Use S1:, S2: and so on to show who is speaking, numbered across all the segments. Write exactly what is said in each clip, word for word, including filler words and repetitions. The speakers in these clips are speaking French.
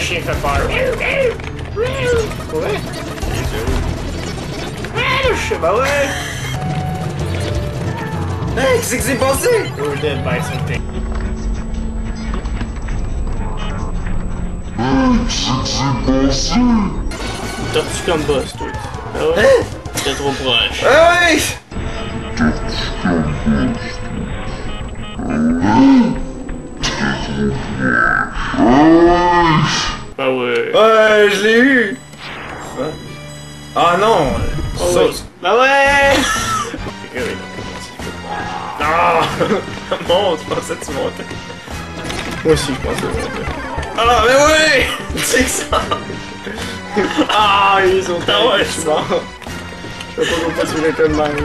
S1: chien fait peur. Ouais. Ah, je sais pas, ouais.
S2: Hey, qu'est-ce que c'est passé?
S1: We're dead by something. Tortue comme boss, toi. Ah ouais?
S2: Hein?
S1: T'es trop proche.
S2: Ah oui!
S1: Ah ouais.
S2: Ouais, je l'ai eu! Ah non!
S1: Oh
S2: Ça,
S1: ouais. Bah ouais!
S2: Ah! Monte, je pensais que tu montais.
S1: Moi aussi, je pensais monter.
S2: Ah, mais oui! C'est ça!
S1: Ah, ils sont
S2: Ah ouais,
S1: je suis mort. Je sais pas pourquoi tu l'as comme même.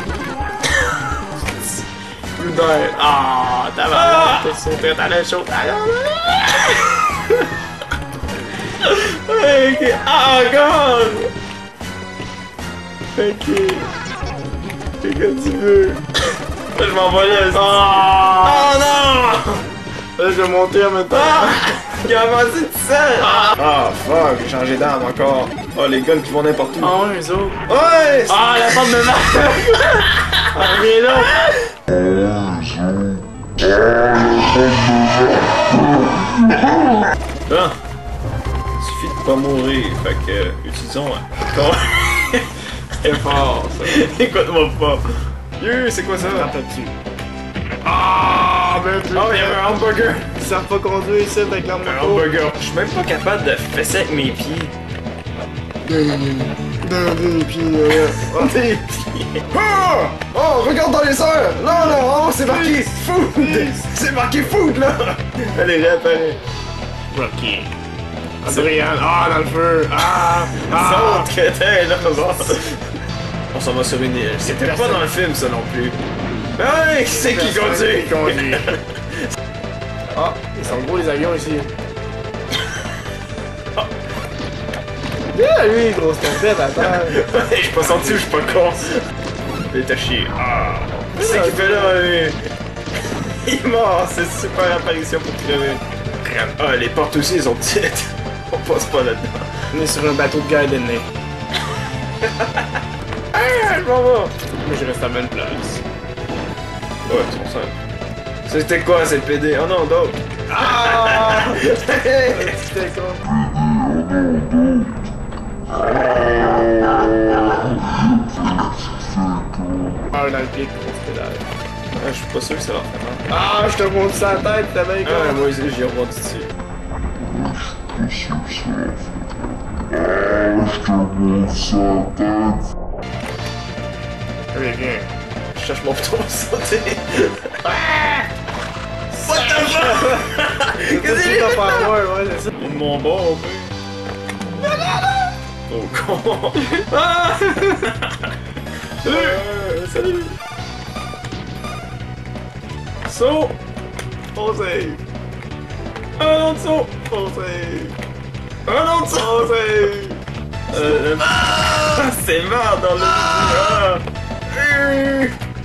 S1: Plus d'air. Ah, t'as mal. T'as sauté dans le chaud. Ok. Ah, God! Ok. Fais comme tu veux.
S2: Je m'en vais là.
S1: Ah!
S2: Oh non!
S1: Là, je vais monter en même temps.
S2: Ah! Il a avancé tout seul! Ah, fuck, j'ai changé d'arme encore. Oh, les guns qui vont n'importe où.
S1: Ah ouais, eux autres.
S2: Ouais!
S1: Ah, la porte me marque! Ah, reviens là!
S2: Ah! Suffit de pas mourir, fait que, euh, utilisons encore.
S1: C'est fort, ça.
S2: Écoute-moi pas. Yeah, c'est quoi ça?
S1: T'as-tu? Ah, ben tu.
S2: Oh, il y avait un hamburger!
S1: Ils savent pas conduire ici avec leur
S2: Un
S1: moto.
S2: hamburger. Je suis même pas capable de fesser avec mes pieds.
S1: Dans des pieds, là.
S2: Oh, des pieds. Oh! Oh, regarde dans les airs! Non, non, oh, c'est marqué food! C'est marqué food, là! Allez, réapparaît.
S1: Rocky. Adrien. Ah, dans le feu. Ah! Ah!
S2: Saute, crétin, là, bon. On s'en va sur une île. C'était pas dans le film, ça non plus. Hey, qui c'est qui conduit?
S1: Qui conduit. Ah, ils sont beaux les avions ici. Yeah, lui, grosse tempête à terre.
S2: Je suis pas senti ou je suis pas con. Il est à chier. Ah! Qu'est-ce qu'il fait là, lui? Il est mort, c'est une super apparition pour crever. Ah, les portes aussi, elles sont petites. On passe pas là-dedans.
S1: On est sur un bateau de guerre d'ennemi.
S2: Ah, je m'en vais!
S1: Mais je reste à bonne place.
S2: Ouais, c'est pour ça. C'était quoi cette P D? Oh non, d'autres!
S1: Ah! C'était con. Ah, dans le pied, grosse pédale.
S2: Ah, je suis pas sûr que ça va faire mal.
S1: Ah, je te monte sur la tête, t'as bien
S2: Ah,
S1: con.
S2: moi aussi, j'y rebondi dessus.
S1: Allez, viens.
S2: Je cherche mon bouton pour sauter. What the fuck? Qu'est-ce que
S1: t'as pas voir, ouais, c'est ça.
S2: Il est de mon bord, peu. Oh con! Ah! Euh, salut! Saut!
S1: On save.
S2: Un autre saut!
S1: On save.
S2: Un autre saut!
S1: On save.
S2: Euh, ah, c'est mort dans le... Ah. Euh.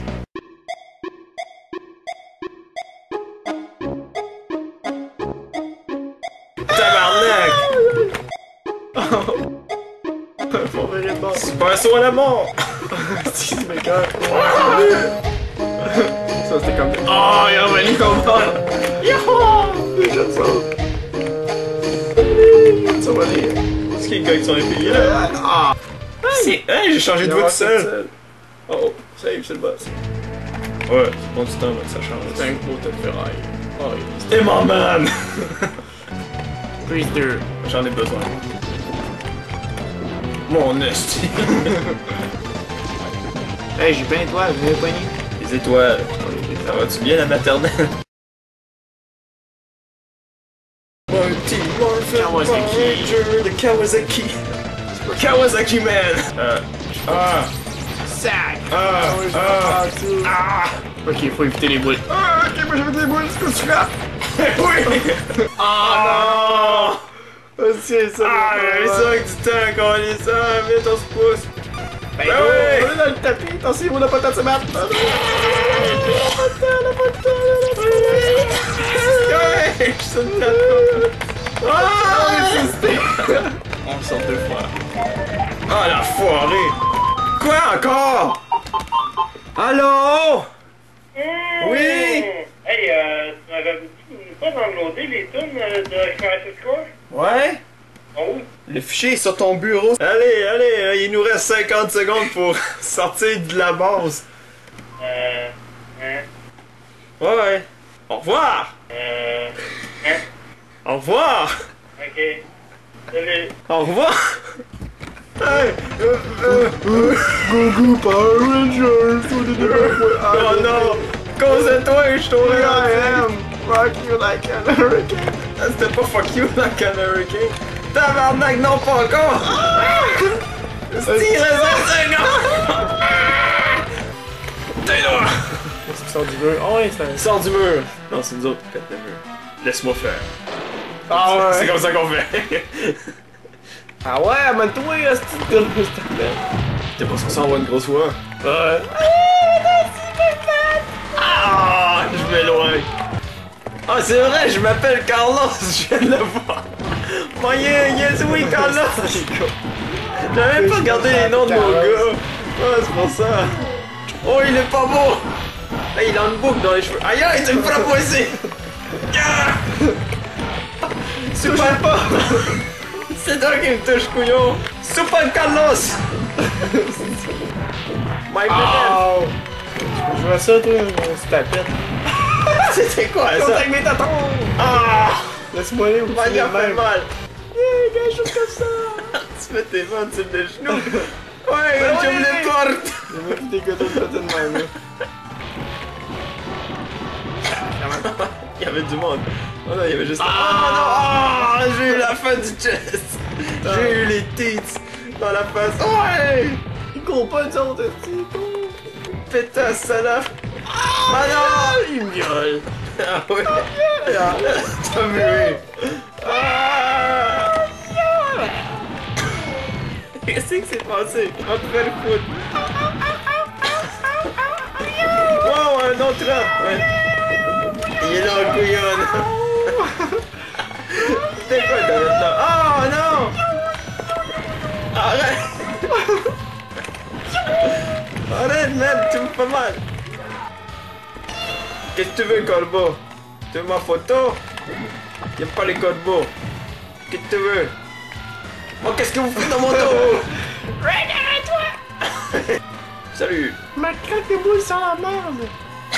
S2: Tabarnak!
S1: On verrait pas.
S2: C'est pas un saut à la mort!
S1: Si, mais quand. Ça, c'était comme. Oh, il a revenu comme ça. Youhou! Déjà de ça. Ça va aller.
S2: C'est qui le gars qui sont épillés là?
S1: Ah!
S2: C'est. Hey, j'ai changé de voix tout seul!
S1: Oh, save, c'est le boss.
S2: Ouais, c'est bon du temps là, que ça change.
S1: C'est un gros tas de ferraille. Oh,
S2: C'était mon man!
S1: Prise deux.
S2: J'en ai besoin. Mon esti!
S1: Hey, j'ai plein d'étoiles, vous avez pogné?
S2: Les étoiles. Ça va-tu bien la maternelle? Mighty Morphin
S1: Kawasaki.
S2: Ranger, the Kawasaki. Kawasaki man! Euh. Ah!
S1: Sac!
S2: Ah!
S1: ouais, je
S2: Ah!
S1: m'en parle,
S2: Ah!
S1: Ok, faut éviter les boules.
S2: Ah! Ok, moi j'avais des boules, c'est que tu frappes! Oui! Ah non!
S1: C'est ça!
S2: Ah, mais ça avec du temps, qu'on lit ça, vite on se pousse!
S1: Ben
S2: Ben
S1: oui!
S2: oui!
S1: On est dans le tapis, attention, on n'a pas le temps de se battre!
S2: Ouais! Je sonne la
S1: Ah!
S2: On sort deux fois. Ah, la foirée! Quoi encore? Allô?
S3: Mmh.
S2: Oui?
S3: Hey, euh, tu m'avais dit pas downloader les tunes euh, de Crisis Core?
S2: Ouais?
S3: Oh.
S2: Le fichier est sur ton bureau. Allez, allez, euh, il nous reste cinquante secondes pour sortir de la base.
S3: Euh... Hein?
S2: Ouais, ouais. Au revoir!
S3: Euh... Hein?
S2: Au revoir!
S3: Ok. Salut.
S2: Au revoir! Hey! Euh, euh, euh.
S1: Goku Power Rangers!
S2: Oh non! Concentre-toi, je suis tombé dans
S1: I
S2: la
S1: am! Rock you like an hurricane!
S2: Ah, c'était pas fuck you like an hurricane! Tabarnak, non, pas encore! Tire cinq secondes! T'es là!
S1: Ça sort du mur. Oh, ouais, c'est un.
S2: Sors du mur! Non, c'est nous autres qui pètent le mur. Laisse-moi faire.
S1: Ah ouais!
S2: C'est comme ça qu'on fait.
S1: Ah ouais, amène-toi, là, c'est une s'il te plaît.
S2: T'es pas censé avoir une grosse voix?
S1: Ouais.
S2: Ah! Je m'éloigne. Ah, c'est vrai, je m'appelle Carlos, je viens de le voir. Moyen, yes, oui, Carlos. J'avais même pas regardé les noms de mon gars. Ah, c'est pour ça. Oh, il est pas beau. Ah, il a une boucle dans les cheveux. Aïe, aïe, tu me frappes moi ici. Yeah! Super pas. C'est toi qui me touche, couillon. Super Carlos. My man.
S1: Oh! Je vois ça, toi, c'est ta pète.
S2: C'était quoi ça?
S1: Contact mes tatons!
S2: Ah!
S1: Laisse-moi aller où tu
S2: Il
S1: es
S2: a fait
S1: même.
S2: mal.
S1: Yeah, quelque chose comme ça!
S2: Tu mets tes mains sur les genoux. Ouais,
S1: Ben
S2: j'ouvre
S1: oui.
S2: les portes.
S1: C'est moi qui t'ai coté de péter de même, là.
S2: Il y avait du monde. Oh non, il y avait juste... Ah non! Ah, j'ai eu la fin du chest. J'ai eu les tits dans la face. Ouais!
S1: Il court pas, nous autres, c'est con!
S2: Pétasse, salope. Ah non!
S1: Il me viole!
S2: Ah ouais! T'as mué! Ah! Qu'est-ce qui s'est passé? Après le foot! Wow, un autre là! Ouais. Il est là, le couillon! C'était quoi de mettre là? Oh non! Arrête! Arrête, merde, tu me fais mal! Qu'est-ce que tu veux, corbeau? Tu veux ma photo? Y'aime pas les corbeaux. Qu'est-ce que tu veux? Oh, qu'est-ce que vous faites dans mon dos? Regarde-toi! Salut!
S1: Ma craque de boule sans la merde!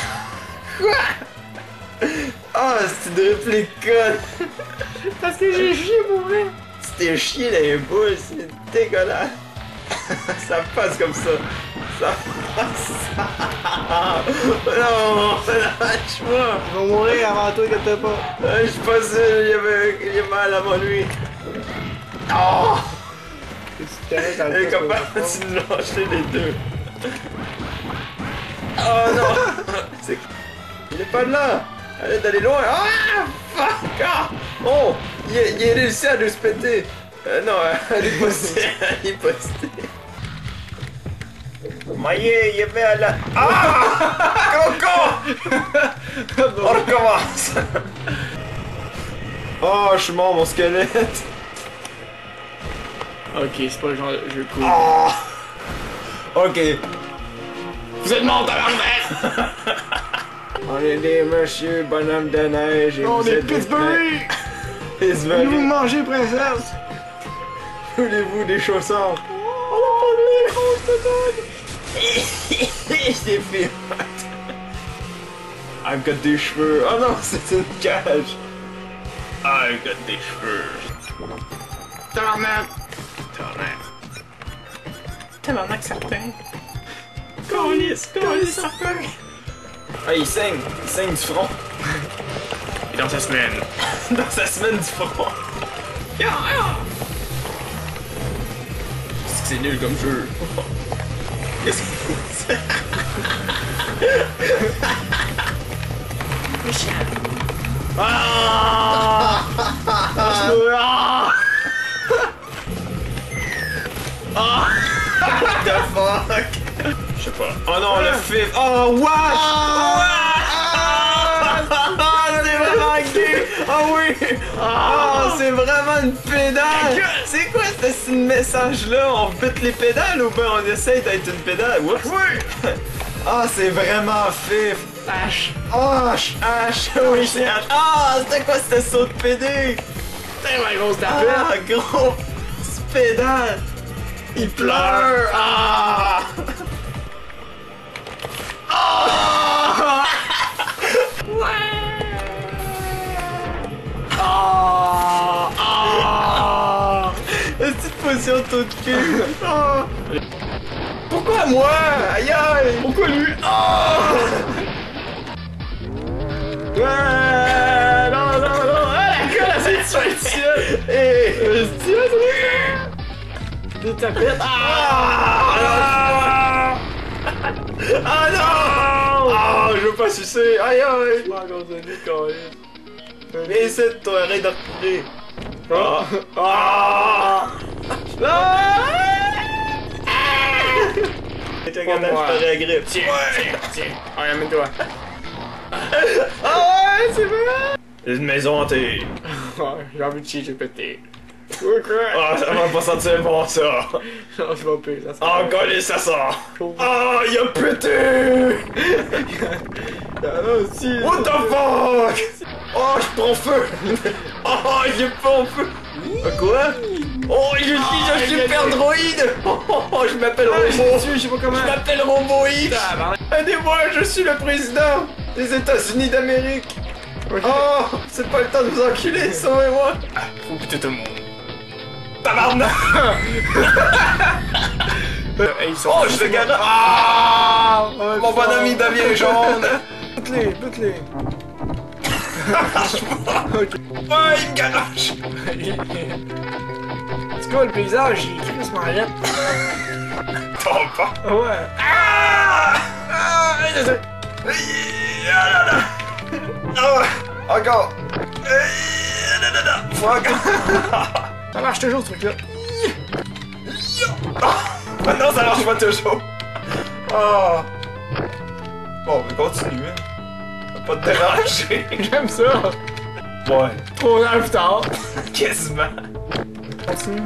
S2: Quoi? Ah, c'est une réplique conne!
S1: Parce que j'ai chié pour vrai!
S2: C'était chier les boules, c'est dégueulasse! Ça passe comme ça! Ça passe! Non! Lâche-moi!
S1: Il va mourir avant toi, que t'as pas!
S2: Euh, Je suis pas sûr, il y avait il y a mal avant lui! Oh! Elle est capable de nous lâcher les deux! Oh non! C'est... Il est pas de là! Allez d'aller loin! Ah! Fuck! Ah! Oh! Il est, il est réussi à nous se péter! Euh, non, elle est postée! Elle est postée! Maillé, il est bien à la... Ah! Coco! On recommence! Oh, je suis mort, mon squelette!
S1: Ok, c'est pas le genre de jeu cool.
S2: Oh! Ok.
S1: Vous êtes mort, tabarnak!
S2: On est des monsieur bonhomme de neige et
S1: On
S2: vous
S1: est
S2: êtes des
S1: Pittsburgh!
S2: Pittsburgh.
S1: Vous mangez, princesse!
S2: Voulez-vous des chaussons?
S1: On a pas de lait, on se donne!
S2: C'est fait. I've got des cheveux. Oh non, c'est une cage. I've got des cheveux.
S1: Tabarnak!
S2: Tabarnak.
S1: Tabarnak, certain! Colis, colis, certain!
S2: Ah, il saigne. Il saigne du front.
S1: Et dans sa semaine.
S2: Dans sa semaine du front.
S1: Yeah, yeah.
S2: Qu'est-ce que c'est nul comme jeu. Qu'est-ce que c'est? Ah! Ah! Ah! What the fuck?
S1: Je sais pas.
S2: Oh non, le fif. Oh, what? Ah! C'est vraiment gay. Oh Ah oui! Ah, c'est vraiment une pédale! C'est quoi ce message-là? On bute les pédales ou bien on essaye d'être une pédale? Oups! Oui! Ah, c'est vraiment fif! H! H! H! Oui, c'est H! Ah, c'était quoi ce saut de pédé?
S1: T'es ma grosse tapette!
S2: Ah, gros! Pédale! Il pleure! Ah! Ah! Ah! Ah! Petite position de taux de cul! Ah! Pourquoi moi? Aïe aïe!
S1: Pourquoi lui?
S2: Ah!
S1: Ouais! Non, non, non! Ah, la gueule, c'est sur le ciel!
S2: Hé!
S1: Le ciel, c'est des tapettes! Ah!
S2: Ah non! Ah, je veux pas sucer! Aïe aïe!
S1: Pas encore donné, carré.
S2: Viens ici, toi, arrête de reculer!
S1: Ah! Ah!
S2: T'es capable, je t'aurais agrippe.
S1: Tiens, tiens, tiens! Ah, amène-toi!
S2: Ah ouais, c'est vrai! Une maison hantée.
S1: Ouais, j'ai envie de chier, j'ai pété.
S2: Ah, ça va pas sentir bon, ça.
S1: Non, c'est pas pire, ça sent.
S2: Ah, collé, ça sort. Ah, il a pété!
S1: Là aussi.
S2: What the fuck? Oh, je prends feu! Oh, il est pas en feu! Quoi? Oh, je suis un super droïde! Oh, oh, oh, je m'appelle
S1: Ah, je
S2: Robo!
S1: suis, je sais pas comment.
S2: Je m'appelle Robo X!
S1: Tabarnak.
S2: Aidez-moi, je suis le président des États-Unis d'Amérique! Oh, c'est pas le temps de vous enculer, sauvez-moi!
S1: Ah, faut buter tout le monde.
S2: Tabarnak!
S1: Hey, ils sont
S2: Oh, je te garde! Ah! Mon bon ami devient jaune!
S1: Bute-les, bute-les.
S2: Ouais, il me garoche!
S1: En tout cas, le paysage, il est crissement raide.
S2: Tombe pas!
S1: Ouais.
S2: Ah! Ah! Ah là là! Ah! Encore! Ah là là là! Faut encore!
S1: Ça marche toujours, ce truc-là.
S2: Ah non, ça marche pas toujours! Oh! Bon, mais continue, hein! Pas te déranger!
S1: J'aime ça.
S2: Ouais.
S1: Trois ans plus tard.
S2: Quasiment!
S1: Continue.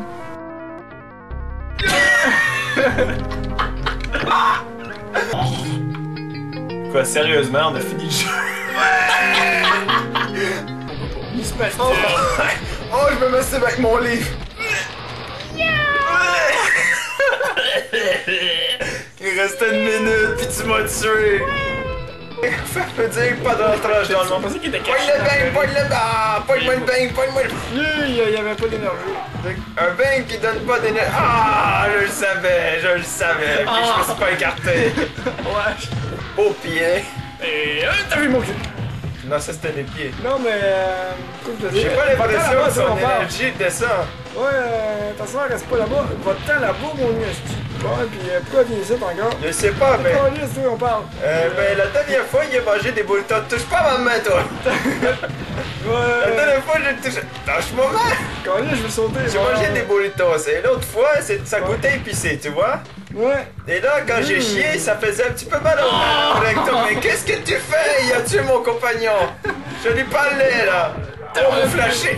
S2: Quoi, sérieusement, on a fini le jeu?
S1: Il se passe.
S2: Oh, oh, je me masturbe avec mon livre! Il restait une minute, puis tu m'as tué! Ça veut dire pas d'entrage dans le monde.
S1: pensais qu'il était
S2: Pogne
S1: caché.
S2: le bang, pogne le bang, pogne-moi le bang, pogne-moi le...
S1: Lui, il y avait pas d'énergie.
S2: Un bang qui donne pas d'énergie. Ah, je le savais, je le savais, puis je me suis pas écarté.
S1: Ouais.
S2: Au pied.
S1: Et euh, t'as vu mon cul?
S2: Non, ça c'était les pieds.
S1: Non, mais. Euh, comme je te dis,
S2: J'ai pas l'impression
S1: va-t'en
S2: que son
S1: là-bas, on parle.
S2: énergie descend.
S1: Ouais, euh, ta soeur reste pas là-bas. Va-t'en là-bas, mon esti. Bon, pis euh, pourquoi viens ici encore?
S2: Je sais pas, mais...
S1: Calisse, toi, on parle.
S2: Euh, ben la dernière fois, il a mangé des boules. T'en touches pas à ma main, toi! La
S1: Ouais.
S2: dernière fois, j'ai touché... Lâche-moi main!
S1: Calisse, je vais sauter.
S2: J'ai
S1: bon.
S2: mangé des burritos et l'autre fois, c'est- ça goûtait épicé, tu vois?
S1: Ouais.
S2: Et là, quand j'ai chié, ça faisait un petit peu mal au rectum. Mais qu'est-ce que tu fais? Il a tué mon compagnon! Je lui parlais, là! On m'a flashé!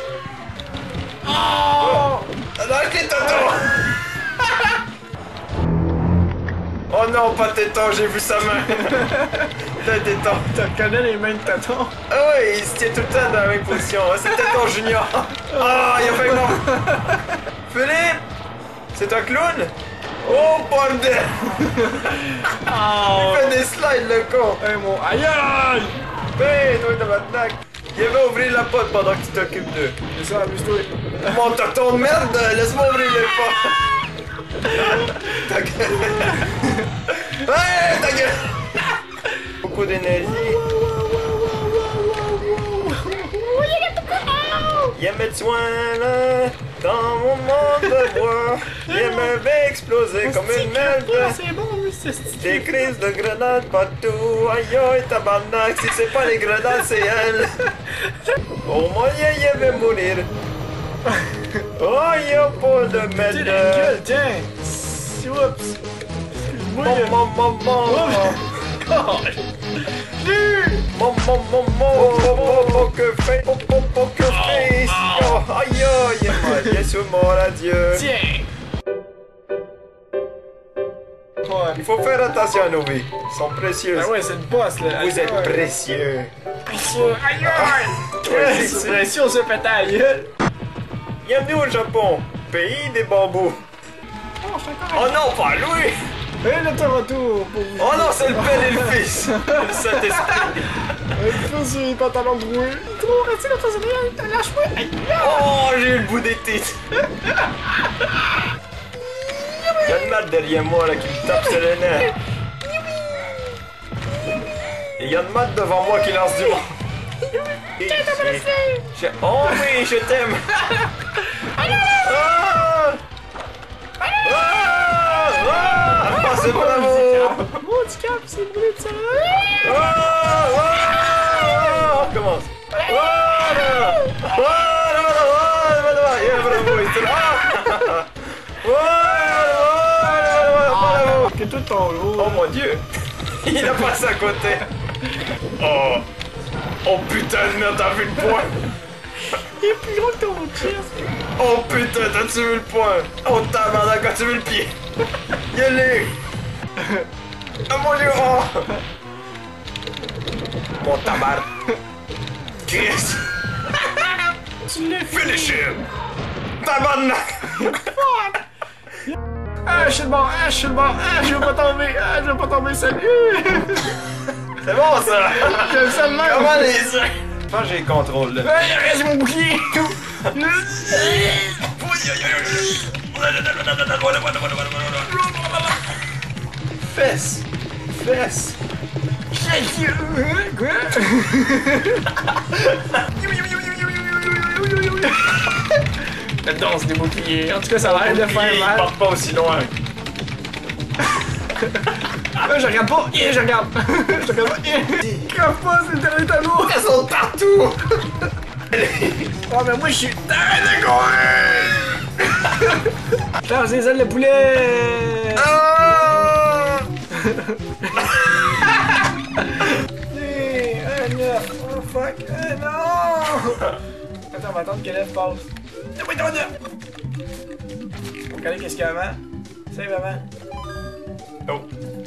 S1: Oh!
S2: Lâche les tontons! Oh non, pas téton, j'ai vu sa main! T'as téton!
S1: Tu reconnais les mains de Taton?
S2: Ah ouais, il se tient tout le temps dans la même position. C'est téton junior! Ah, il a fait mort! Philippe! C'est un clown? Oh bordel!
S1: Oh!
S2: Il fait des slides, le con!
S1: Hey, mon. Aïe aïe!
S2: Ben, toi, de maintenant! Il va ouvrir la porte pendant que tu t'occupes d'eux.
S1: C'est ça, amuse-toi.
S2: Mon tonton de merde, laisse-moi ouvrir les portes! Ta gueule! Ouais, ta gueule! Beaucoup d'énergie. Il y a mes soins là, dans mon monde de bois. Il me fait exploser comme une merde.
S1: C'est bon, oui, c'est stylé.
S2: Des crises de grenades partout. Aïe aïe, tabarnak, si c'est pas les grenades, c'est elle. Au moyen, il va mourir. Oh, il y a pas de
S1: Tiens,
S2: merde.
S1: la gueule, tiens! Oups! Excuse-moi!
S2: Mon, mon, mon, mon.
S1: Oh.
S2: Mon, mon, mon, mon, mon, mon, mon, que fait, mon, mon, sur mon adieu.
S1: Tiens! Ouais.
S2: Il faut faire attention à nos vies. Ils sont précieux.
S1: Ah ouais, c'est le boss là.
S2: Vous êtes
S1: ouais.
S2: précieux.
S1: Précieux. Aïe aïe! C'est précieux, on se pète à la gueule.
S2: Bienvenue au Japon, pays des bambous. Oh non, pas lui!
S1: Et le Toronto pour vous.
S2: Oh non, c'est le père et le fils! Le Saint-Esprit!
S1: Le fils du pantalon troué. Trop, restez dans ton oreille, t'as lâche-moi! Aïe!
S2: Oh, j'ai eu le bout des titres! Il y a une mat derrière moi là qui me tape sur le nez. Et il y a une mat devant moi qui lance du monde. Et j'ai- j'ai- Oh oui, je t'aime! Ah! Ah! Ah! C'est bravo!
S1: Oh, du cap, c'est brûlé de ça!
S2: Ah! Ah! On recommence! Ah! Ah! Ah! Ah! Yeah, bravo, il était là! Ah! Ah!
S1: Que tout ton haut.
S2: Oh mon dieu! Il a passé à côté! Oh! Oh putain de merde, t'as vu le point?
S1: Il est plus gros que ton chest.
S2: Oh putain, t'as-tu vu le point? Oh tabarnak, as-tu vu le pied? Y'a Oh mon dieu! Oh! Mon tabarnak! Chris!
S1: Tu l'as fait.
S2: Finish him! Tabarnak!
S1: Ah, je suis le bord, ah, je suis le bord, ah, je veux pas tomber, ah, je veux pas tomber, salut!
S2: C'est bon ça!
S1: J'aime ça de même.
S2: Comment les yeux? Je pense que j'ai le contrôle là.
S1: Ah, il reste mon bouclier!
S2: Fesse! Fesse!
S1: Quoi? La danse des boucliers. En tout cas, ça a l'air de faire
S2: Il
S1: mal.
S2: part pas aussi loin.
S1: Ah, je regarde pas. Yeah, je regarde. Je regarde pas. Yeah. Crave pas, c'est le dernier tableau.
S2: Elles sont partout!
S1: Oh, mais moi, je suis. Arrête de courir! Charge les ailes de poulet!
S2: Ah!
S1: Hey, un neuf. Oh, fuck. Eh, non! Attends, on va attendre que l'œuf passe. Oui, ton œuf! On va regarder qu'est-ce qu'il y a avant. Save avant.
S2: Oh.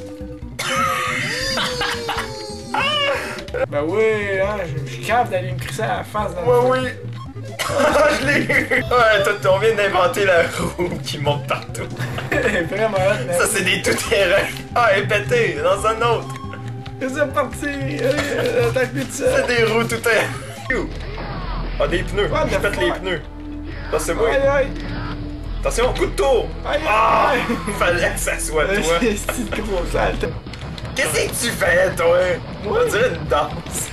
S1: Ben oui, hein, je suis capable d'aller me crisser à la face dans
S2: Ouais, oui! Je l'ai eu! Ouais, toi, on vient d'inventer la roue qui monte partout.
S1: le... Vraiment hot, mais...
S2: Ça, c'est des tout-terrain. Ah, elle est pétée dans un autre.
S1: C'est parti! Allez, attaque-lui de ça!
S2: C'est des roues tout-terrain. Ah, des pneus.
S1: What
S2: Je
S1: the
S2: pète les
S1: fuck?
S2: pneus. Là, c'est moi.
S1: Aïe aïe!
S2: Attention, coup de tour!
S1: Aïe
S2: Ah!
S1: aïe!
S2: Fallait que ça soit toi.
S1: C'est trop sale!
S2: Qu'est-ce que tu fais, toi? On dirait une danse.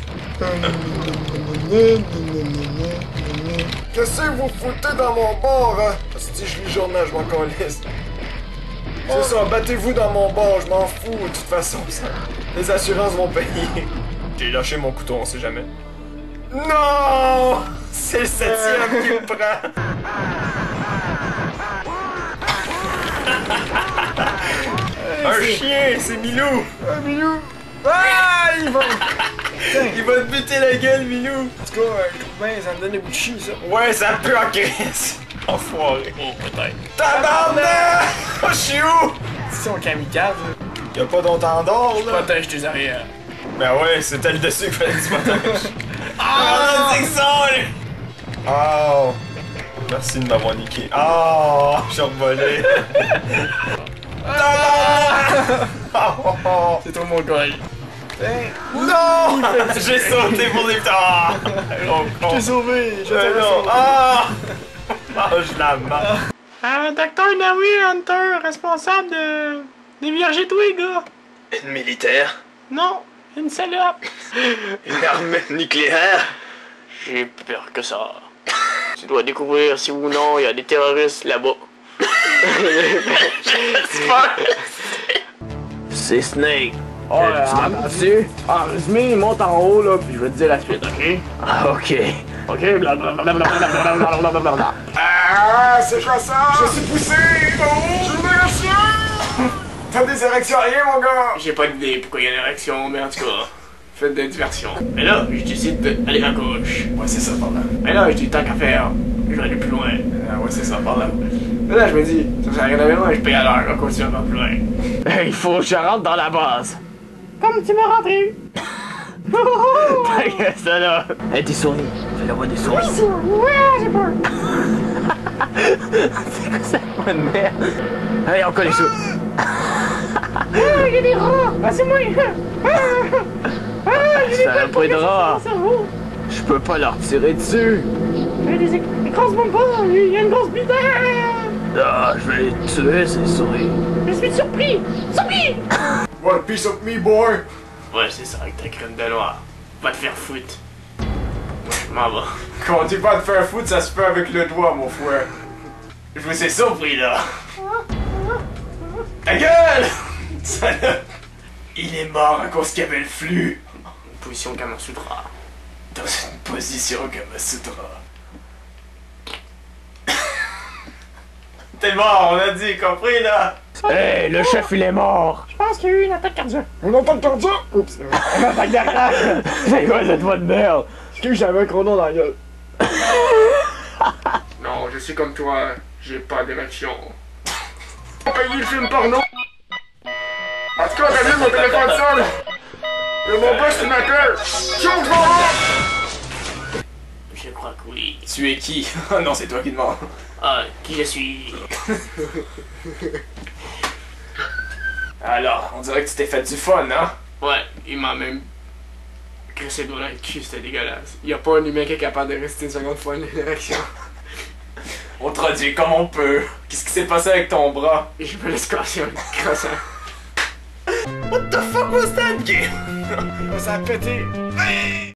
S2: Qu'est-ce que vous foutez dans mon bord, hein? Si je lis le journal, je m'en calisse. C'est ça, battez-vous dans mon bord, je m'en fous, de toute façon, ça. Les assurances vont payer. J'ai lâché mon couteau, on sait jamais. Non! C'est le septième qui me prend! Un chien, c'est Milou!
S1: Ah, Milou! Ah, il va!
S2: Il va te buter la gueule, Milou!
S1: En tout cas, euh, je trouve bien, ça me donne des bouts de chie, ça.
S2: Ouais, ça pue en crise! Enfoiré!
S1: Oh, peut-être.
S2: Tabarnak! Oh, je suis où?
S1: C'est son kamikaze,
S2: Y'a pas d'autant d'or, là?
S1: protège tes arrières.
S2: Ben ouais, c'était le dessus qu'il fallait que tu protèges. Ah, c'est ça, là! Oh! Merci de m'avoir niqué. Oh! J'ai revolé! Oh!
S1: C'est trop mon gars.
S2: Non! J'ai sauté pour les... Ah! Oh,
S1: Je t'ai
S2: con.
S1: sauvé! Je
S2: Euh,
S1: t'ai
S2: non.
S1: sauvé!
S2: Ah! Ah, je la marre.
S1: Ah, docteur Naoui Hunter, responsable de... des vierges et tout, les gars!
S2: Une militaire?
S1: Non, une salope!
S2: Une arme nucléaire?
S1: J'ai peur que ça. Tu dois découvrir si ou non il y a des terroristes là-bas. C'est Snake. Oh, euh, tu m'as entendu? En résumé, il monte en haut, là, puis je vais te dire la suite, ok? Ah, ok. Ok, blablabla.
S2: Ah, c'est quoi ça? Je suis poussé! Oh! Je me lâche! T'as des érections à rien, mon gars!
S1: J'ai pas d'idée pourquoi il y a une érection, mais en tout cas, faites de diversion. Mais là, je décide d'aller à gauche.
S2: Ouais, c'est ça, pardon.
S1: Mais là, je dis tant qu'à faire, je
S4: je vais aller plus loin.
S1: Ah ouais, c'est ça, par là. Mais là, je me dis, ça sert à rien d'aller loin, je paye à l'heure, on continue encore plus loin.
S4: Il faut que je rentre dans la base.
S5: Comme tu m'as rentré.
S4: Ta gueule, ça là. Hey, des souris. Fais la voix des souris.
S5: Oui, c'est ouais, j'ai peur.
S4: C'est quoi ça, voix de merde? Hey, on connaît ça.
S5: Ah, il y a des rats. Ah, c'est moi. Ah, ah, j'ai des
S4: Ça a pas de rats.
S5: dans mon cerveau.
S4: Je peux pas leur tirer dessus.
S5: Hey, des écrase-moi pas. Il y a une grosse bite.
S4: Ah, je vais les tuer, ces souris.
S5: Je suis surpris. Surpris.
S1: What a piece of me, boy!
S4: Ouais, c'est ça, avec ta crème de noir. Va te faire foutre. Je m'en vais.
S1: Quand on dit pas de faire foutre, ça se fait avec le doigt, mon frère.
S4: Je vous ai surpris, là.
S1: Ta gueule! Salope! Il est mort à cause qu'il y avait le flux.
S4: Position Kamasutra.
S1: Dans une position Kamasutra. T'es mort, on a dit, compris, là?
S4: Hey, le chef, il est mort.
S5: Je pense qu'il y a eu une attaque cardiaque.
S1: On entend le cardiaque! Oups!
S5: Une attaque cardiaque.
S4: C'est quoi cette voix de merde?
S1: Excuse, j'avais un chrono dans la gueule.
S2: Non, je suis comme toi, j'ai pas d'érection. Payer le film porno. En tout cas, t'as vu mon téléphone sonne. Et mon boss, il m'appelle. Tiens, je m'en vais.
S4: Je crois que oui.
S1: Tu es qui? Oh non, c'est toi qui demandes.
S4: Ah, qui je suis?
S1: Alors, on dirait que tu t'es fait du fun, hein?
S4: Ouais, il m'a même crissé le doigt dans le cul, c'était dégueulasse. Y a pas un humain qui est capable de rester une seconde fois une érection.
S1: On traduit comme on peut. Qu'est-ce qui s'est passé avec ton bras?
S4: Et je me laisse casser un croissant.
S1: What the fuck was that game? Ça a pété.